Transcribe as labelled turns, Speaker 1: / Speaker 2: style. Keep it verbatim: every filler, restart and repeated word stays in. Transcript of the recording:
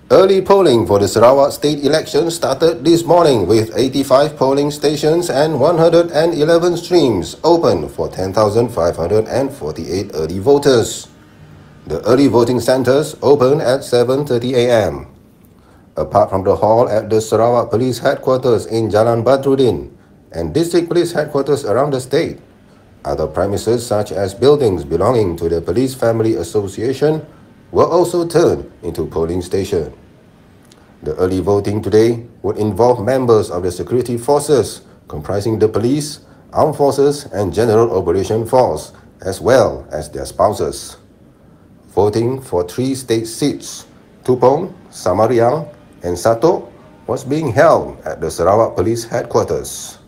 Speaker 1: Early polling for the Sarawak state election started this morning with eighty-five polling stations and one hundred eleven streams open for ten thousand five hundred forty-eight early voters. The early voting centres opened at seven thirty a m Apart from the hall at the Sarawak Police Headquarters in Jalan Badruddin and District Police Headquarters around the state, other premises such as buildings belonging to the Police Family Association were also turned into polling stations. The early voting today would involve members of the security forces comprising the police, armed forces and general operation force, as well as their spouses. Voting for three state seats, Tupong, Samariang and Satok, was being held at the Sarawak Police Headquarters.